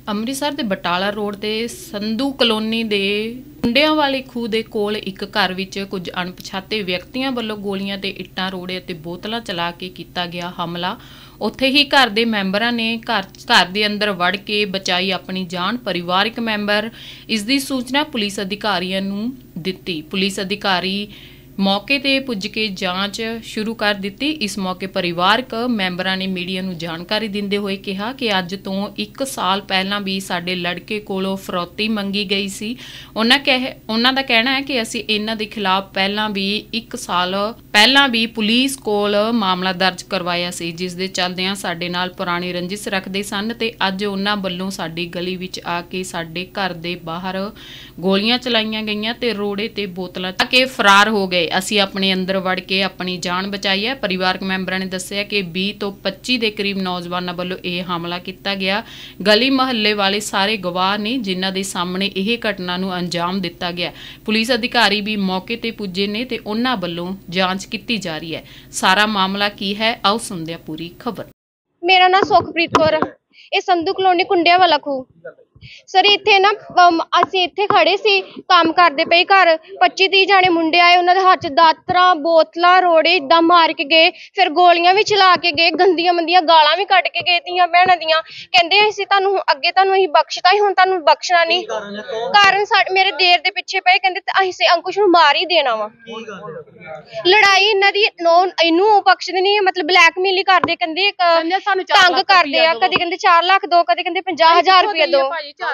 ਅੰਮ੍ਰਿਤਸਰ ਦੇ ਬਟਾਲਾ ਰੋਡ ਤੇ ਸੰਧੂ ਕਲੋਨੀ ਦੇ ਮੁੰਡਿਆਂ ਵਾਲੇ ਖੂਹ ਦੇ ਕੋਲ ਇੱਕ ਘਰ ਵਿੱਚ ਕੁਝ ਅਣਪਛਾਤੇ ਵਿਅਕਤੀਆਂ ਵੱਲੋਂ ਗੋਲੀਆਂ ਤੇ ਇੱਟਾਂ ਰੋੜੇ ਅਤੇ ਬੋਤਲਾਂ ਚਲਾ ਕੇ ਕੀਤਾ ਗਿਆ ਹਮਲਾ। ਉੱਥੇ ਹੀ ਘਰ ਦੇ ਮੈਂਬਰਾਂ ਨੇ ਘਰ ਦੇ ਅੰਦਰ ਵੜ ਕੇ ਬਚਾਈ ਆਪਣੀ ਜਾਨ। ਪਰਿਵਾਰਕ ਮੈਂਬਰ ਇਸ ਦੀ ਸੂਚਨਾ ਪੁਲਿਸ ਅਧਿਕਾਰੀਆਂ ਨੂੰ ਦਿੱਤੀ। ਪੁਲਿਸ ਅਧਿਕਾਰੀ मौके ते पुज के जांच शुरू कर दी। इस मौके परिवारक मैंबरां ने मीडिया नूं जानकारी दिंदे होए कहा कि अज तो 1 साल पहलां भी साडे लड़के कोलों फरौती मंगी गई सी। उन्हां दा कहना है कि असीं इन्हां दे खिलाफ पहलां भी 1 साल पहलां भी पुलिस कोल मामला दर्ज करवाया सी, जिस दे चलदिआं साडे नाल पुरानी रंजिश रखदे सन ते अज उन्हां वल्लों साडी गली विच आके साडे घर दे बाहर गोलियां चलाईआं गईआं ते रोड़े ते बोतलां के फरार हो गए। ਅਸੀਂ ਆਪਣੇ ਅੰਦਰ ਵੜ ਕੇ ਆਪਣੀ ਜਾਨ ਬਚਾਈ ਹੈ। ਪਰਿਵਾਰਕ ਮੈਂਬਰਾਂ ਨੇ ਦੱਸਿਆ ਕਿ 20 ਤੋਂ 25 ਦੇ ਕਰੀਬ ਨੌਜਵਾਨਾਂ ਵੱਲੋਂ ਇਹ ਹਮਲਾ ਕੀਤਾ ਗਿਆ। ਗਲੀ ਮਹੱਲੇ ਵਾਲੇ ਸਾਰੇ ਗਵਾਹ ਨੇ ਜਿਨ੍ਹਾਂ ਦੇ ਸਾਹਮਣੇ ਇਹ ਘਟਨਾ ਨੂੰ ਅੰਜਾਮ ਦਿੱਤਾ ਗਿਆ। ਪੁਲਿਸ ਅਧਿਕਾਰੀ ਵੀ ਮੌਕੇ ਤੇ ਪੁੱਜੇ ਨੇ ਤੇ ਉਹਨਾਂ ਵੱਲੋਂ ਜਾਂਚ ਕੀਤੀ ਜਾ ਰਹੀ ਹੈ। ਸਾਰਾ ਮਾਮਲਾ ਕੀ ਹੈ, ਆਓ ਸੁਣਦੇ ਹਾਂ ਪੂਰੀ ਖਬਰ। ਮੇਰਾ ਨਾਮ ਸੁਖਪ੍ਰੀਤ ਕੌਰ, ਇਹ ਸੰਧੂ ਕਲੋਨੀ ਕੁੰਡਿਆਂ ਵਾਲਾ ਖੂਹ। सर इत्थे ना असीं इत्थे खड़े सी काम करदे पे घर 25-30 जाने मुंडे आए, उन्हां दे हत्थ च दातरां बोतलां रोड़े इदां मार के गए, फिर गोलियां भी चला के गए, गंदियां मंदियां गालां भी कट के गए धीआं भैणां दियां। कहंदे असीं तुहानूं अगे तुहानूं असीं बख्शता ही हुण तुहानूं बख्शना नहीं। कारण मेरे देर दे पिछे पे कहंदे असीं अंकुश नूं मार ही देना वा। लड़ाई इन्हां दी इनू बख्शदे नहीं, मतलब ब्लैकमेल ही करदे, कहंदे तंग करदे आ। कदी कहंदे 4 लाख दो, कदी कहंदे 50,000 रुपया दो।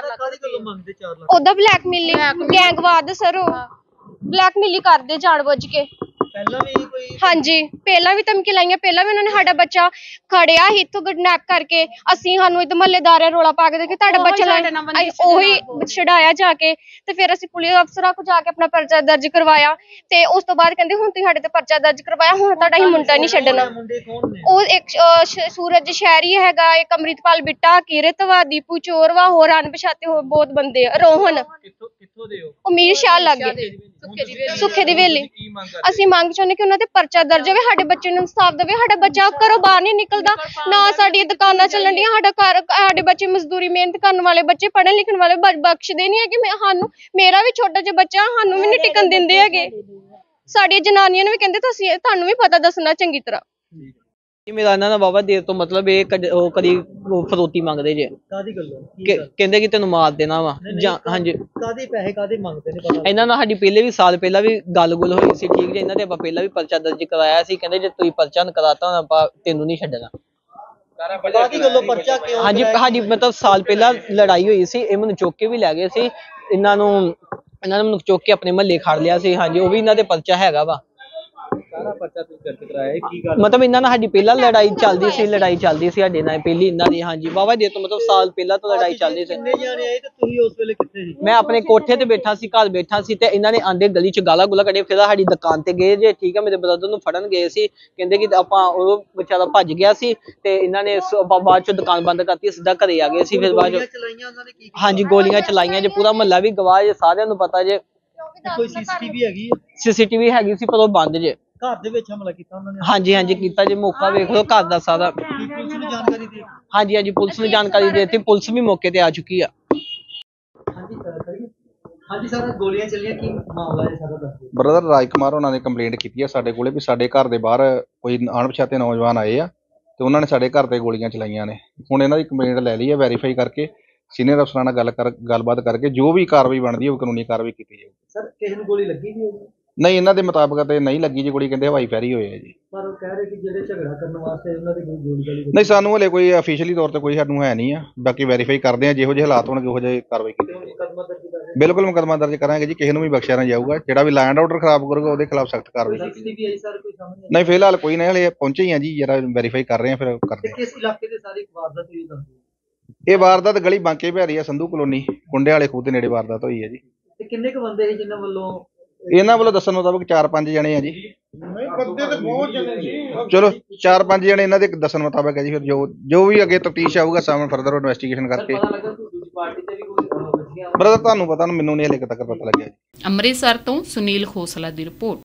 ओदा ब्लैकमेलिंग गैंगवाद सर, ब्लैकमेलिंग करदे जानबूझ के। हाँ जी, पहला भी धमकी लाइया, पहला भी उन्होंने साडा बच्चा खड़िया ही इत्थों किडनैप करके असीं सानूं इत्थे महल्लेदार रौला पा के कि तुहाडा बच्चा ओही छड़ाया जाके ते फिर असीं पुलिस अफसरां को जाके अपना परचा दर्ज करवाया ते उस तो बाद कहंदे हुण तुसीं साडे ते परचा दर्ज करवाया, हुण तुहाडा असीं मुंडा नहीं छड्डना। ਉਹ ਇੱਕ सूरज शहरी हैगा, एक अमृतपाल बिट्टा, किरतवा, दीपू चोरवा, होर अणपछाते होर बहुत बंदे। रोहन उमीर शाह लगे सुखे दी वेली। ਅਸੀਂ ਮੰਗ ਚਾਹੁੰਦੇ ਕਿ ਉਹਨਾਂ ਤੇ ਪਰਚਾ ਦਰਜ ਹੋਵੇ, ਸਾਡੇ ਬੱਚੇ ਨੂੰ ਇਨਸਾਫ ਦੇਵੇ। ਸਾਡਾ ਬੱਚਾ ਘਰੋਂ ਬਾਹਰ ਨਹੀਂ ਨਿਕਲਦਾ, ਨਾ ਸਾਡੀਆਂ ਦੁਕਾਨਾਂ ਚੱਲਣ ਡੀਆਂ, ਸਾਡਾ ਘਰ ਸਾਡੇ ਬੱਚੇ ਮਜ਼ਦੂਰੀ ਮਿਹਨਤ ਕਰਨ ਵਾਲੇ ਬੱਚੇ, ਪੜ੍ਹਨ ਲਿਖਣ ਵਾਲੇ ਬਖਸ਼ਦੇ ਨਹੀਂ ਹੈਗੇ। ਸਾਨੂੰ ਮੇਰਾ ਵੀ ਛੋਟਾ ਜਿਹਾ ਬੱਚਾ, ਸਾਨੂੰ ਵੀ ਨਹੀਂ ਟਿਕਣ ਦਿੰਦੇ ਹੈਗੇ। ਸਾਡੀਆਂ ਜਨਾਨੀਆਂ ਨੂੰ ਵੀ ਕਹਿੰਦੇ ਤੁਸੀਂ ਤੁਹਾਨੂੰ ਵੀ ਪਤਾ ਦੱਸਣਾ ਚੰਗੀ ਤਰ੍ਹਾਂ। ਮੇਰਾ ਇਹਨਾਂ ਦਾ ਬਾਬਾ ਦੇਰ ਤੋਂ ਮਤਲਬ ਇਹ ਉਹ ਕਦੀ ਫਰੋਤੀ ਮੰਗਦੇ ਜੇ, ਕਹਿੰਦੇ ਕਿ ਤੈਨੂੰ ਮਾਰ ਦੇਣਾ ਵਾ ਜਾਂ ਹਾਂਜੀ ਕਾਦੇ ਪੈਸੇ ਕਾਦੇ ਮੰਗਦੇ ਨੇ ਪਤਾ। ਇਹਨਾਂ ਨਾਲ ਸਾਡੀ ਪਹਿਲੇ ਵੀ ਸਾਲ ਪਹਿਲਾਂ ਵੀ ਗੱਲ ਹੋਈ ਸੀ, ਠੀਕ ਜੇ। ਇਹਨਾਂ ਤੇ ਆਪਾਂ ਪਹਿਲਾਂ ਵੀ ਪਰਚਾ ਦਰਜ ਕਰਾਇਆ ਸੀ, ਕਹਿੰਦੇ ਜੇ ਤੁਸੀਂ ਪਰਚਾ ਨਾ ਕਰਾਤਾ ਆਪਾਂ ਤੈਨੂੰ ਨਹੀਂ ਛੱਡਣਾ। ਹਾਂਜੀ ਸਾਡੀ ਮਤਲਬ ਸਾਲ ਪਹਿਲਾਂ ਲੜਾਈ ਹੋਈ ਸੀ, ਇਹ ਮੈਨੂੰ ਚੁੱਕ ਕੇ ਵੀ ਲੈ ਗਏ ਸੀ। ਇਹਨਾਂ ਨੇ ਮੈਨੂੰ ਚੁੱਕ ਕੇ ਆਪਣੇ ਮਹੱਲੇ ਖੜ ਲਿਆ ਸੀ। ਹਾਂਜੀ ਉਹ ਵੀ ਇਹਨਾਂ ਦੇ ਪਰਚਾ ਹੈਗਾ ਵਾ। ਮਤਲਬ ਇਹਨਾਂ ਨਾਲ ਸਾਡੀ ਪਹਿਲਾਂ ਲੜਾਈ ਚੱਲਦੀ ਸੀ ਸਾਡੇ ਨਾਲ ਪਹਿਲੀ ਇਹਨਾਂ ਦੀ। ਹਾਂਜੀ ਵਾਹਵਾ ਦੇਰ ਤੋਂ ਮਤਲਬ ਸਾਲ ਪਹਿਲਾਂ ਤੋਂ ਲੜਾਈ ਚੱਲਦੀ ਸੀ। ਮੈਂ ਆਪਣੇ ਕੋਠੇ ਤੇ ਬੈਠਾ ਸੀ, ਘਰ ਬੈਠਾ ਸੀ, ਤੇ ਇਹਨਾਂ ਨੇ ਆਂਦੇ ਗਲੀ ਚ ਗਾਲਾਂ ਗੁਲਾ ਕੱਢੇ। ਫਿਰ ਸਾਡੀ ਦੁਕਾਨ ਤੇ ਗਏ ਜੇ, ਠੀਕ ਹੈ। ਮੇਰੇ ਬ੍ਰਦਰ ਨੂੰ ਫੜਨ ਗਏ ਸੀ, ਕਹਿੰਦੇ ਕਿ ਆਪਾਂ ਉਹ ਵਿਚਾਰਾ ਭੱਜ ਗਿਆ ਸੀ ਤੇ ਇਹਨਾਂ ਨੇ ਬਾਅਦ ਚ ਦੁਕਾਨ ਬੰਦ ਕਰਤੀ, ਸਿੱਧਾ ਘਰੇ ਆ ਗਏ ਸੀ। ਫਿਰ ਬਾਅਦ ਹਾਂਜੀ ਗੋਲੀਆਂ ਚਲਾਈਆਂ ਜੇ, ਪੂਰਾ ਮਹੱਲਾ ਵੀ ਗਵਾਹ ਜੇ, ਸਾਰਿਆਂ ਨੂੰ ਪਤਾ ਜੇ। ਕੋਈ ਸੀਸੀਟੀਵੀ ਹੈਗੀ ਸੀ ਪਰ ਉਹ ਬੰਦ ਜੇ। ਘਰ ਦੇ ਵਿੱਚ ਹਮਲਾ ਕੀਤਾ ਉਹਨਾਂ ਨੇ? ਹਾਂਜੀ ਕੀਤਾ ਜੇ, ਮੌਕਾ ਵੇਖ ਲਓ ਘਰ ਦਾ ਸਾਰਾ। ਪੁਲਿਸ ਨੂੰ ਜਾਣਕਾਰੀ ਦੇ? ਹਾਂਜੀ ਪੁਲਿਸ ਨੂੰ ਜਾਣਕਾਰੀ ਦੇ ਦਿੱਤੀ, ਪੁਲਿਸ ਵੀ ਮੌਕੇ ਤੇ ਆ ਚੁੱਕੀ ਆ। ਹਾਂਜੀ ਸਰ ਗੋਲੀਆਂ ਚੱਲੀਆਂ, ਕੀ ਮਾਮਲਾ ਹੈ ਸਾਰਾ ਦੱਸੋ। ਬ੍ਰਦਰ ਰਾਜ ਕੁਮਾਰ ਉਹਨਾਂ ਨੇ ਕੰਪਲੇਂਟ ਕੀਤੀ ਹੈ ਸਾਡੇ ਕੋਲੇ ਵੀ ਸਾਡੇ ਘਰ ਦੇ ਬਾਹਰ ਕੋਈ ਅਣਪਛਾਤੇ ਨੌਜਵਾਨ ਆਏ ਆ ਤੇ ਉਹਨਾਂ ਨੇ ਸਾਡੇ ਘਰ ਤੇ ਗੋਲੀਆਂ ਚਲਾਈਆਂ ਨੇ। ਹੁਣ ਇਹਨਾਂ ਦੀ ਕੰਪਲੇਂਟ ਲੈ ਲਈ ਹੈ, ਵੈਰੀਫਾਈ ਕਰਕੇ ਸੀਨੀਅਰ ਅਫਸਰਾਂ ਨਾਲ ਗੱਲਬਾਤ ਕਰਕੇ ਜੋ ਵੀ ਕਾਰਵਾਈ ਬਣਦੀ ਹੈ ਉਹ ਕਾਨੂੰਨੀ ਕਾਰਵਾਈ ਕੀਤੀ ਜਾਊਗੀ। ਸਰ ਕਿਸੇ ਨੂੰ ਗੋਲੀ ਲੱਗੀ ਜੀ? ਨਹੀਂ, ਇਹਨਾਂ ਦੇ ਮੁਤਾਬਕ ਤੇ ਨਹੀਂ ਲੱਗੀ ਜੀ ਗੋਲੀ, ਕਹਿੰਦੇ ਹਵਾਈ ਫੈਰੀ ਹੋਏ ਆ ਜੀ। ਪਰ ਉਹ ਕਹਿ ਰਹੇ ਕਿ ਜਿਹੜੇ ਝਗੜਾ ਕਰਨ ਵਾਸਤੇ ਉਹਨਾਂ ਦੀ ਗੋਲੀ ਨਹੀਂ, ਸਾਨੂੰ ਹਲੇ ਕੋਈ ਅਫੀਸ਼ੀਅਲੀ ਤੌਰ ਤੇ ਕੋਈ ਸਾਨੂੰ ਹੈ ਨਹੀਂ ਆ। ਬਾਕੀ ਵੈਰੀਫਾਈ ਕਰਦੇ ਆ, ਜਿਹੋ ਜਿਹੇ ਹਾਲਾਤ ਹੋਣਗੇ ਉਹੋ ਜਿਹੇ ਕਾਰਵਾਈ ਕੀਤੀ ਜਾਊਗੀ। ਬਿਲਕੁਲ ਮੁਕੱਦਮਾ ਦਰਜ ਕਰਾਂਗੇ ਜੀ, ਕਿਸੇ ਨੂੰ ਵੀ ਬਖਸ਼ਿਆ ਨਾ ਜਾਊਗਾ। ਜਿਹੜਾ ਵੀ ਲੈਂਡ ਆਰਡਰ ਖਰਾਬ ਕਰੂਗਾ ਉਹਦੇ ਖਿਲਾਫ ਸਖਤ ਕਾਰਵਾਈ ਕੀਤੀ ਜਾਊਗੀ। ਨਹੀਂ ਫਿਲਹਾਲ ਕੋਈ ਨਹੀਂ, ਹਲੇ ਪਹੁੰਚੇ ਹੀ ਆ ਜੀ, ਜਰਾ ਵੈਰੀਫਾਈ ਕਰ ਰਹੇ ਆ, ਫਿਰ ਕਰਦੇ ਆ। ਕਿਸ ਇਲਾਕੇ ਦੇ ਸਾਰੀ ਵਾਰਦਾਤ ਹੋਈ ਦੱਸੋ। ਇਹ ਵਾਰਦਾਤ ਗਲੀ ਬਾਂਕੇ ਬਿਹਾਰੀ ਆ, ਸੰਧੂ ਕਲੋਨੀ ਕੁੰਡੇ ਵਾਲੇ ਖੂਹ ਦੇ ਨੇੜੇ ਵਾਰਦਾਤ ਹੋਈ ਹੈ ਜੀ। ਤੇ ਕਿੰਨੇ ਕੁ ਬੰਦੇ ਸੀ ਜਿਨ੍ਹਾਂ ਵੱਲੋਂ? ਇਹਨਾਂ ਵੱਲੋਂ ਦੱਸਣ ਮੁਤਾਬਕ 4-5 ਜਣੇ ਆ ਜੀ। ਚਲੋ 4-5 ਜਣੇ ਇਹਨਾਂ ਦੇ ਦੱਸਣ ਮੁਤਾਬਕ ਹੈ ਜੀ। ਫਿਰ ਜੋ ਵੀ ਅੱਗੇ ਤਫਤੀਸ਼ ਆਊਗਾ ਸਾਹਮਣੇ ਫਰਦਰ ਇਨਵੈਸਟੀਗੇਸ਼ਨ ਕਰਕੇ। ਬ੍ਰਦਰ ਤੁਹਾਨੂੰ ਪਤਾ, ਮੈਨੂੰ ਨਹੀਂ ਹਲੇ ਤੱਕ ਪਤਾ ਲੱਗਿਆ ਜੀ। ਅੰਮ੍ਰਿਤਸਰ ਤੋਂ ਸੁਨੀਲ ਖੋਸਲਾ ਦੀ ਰਿਪੋਰਟ।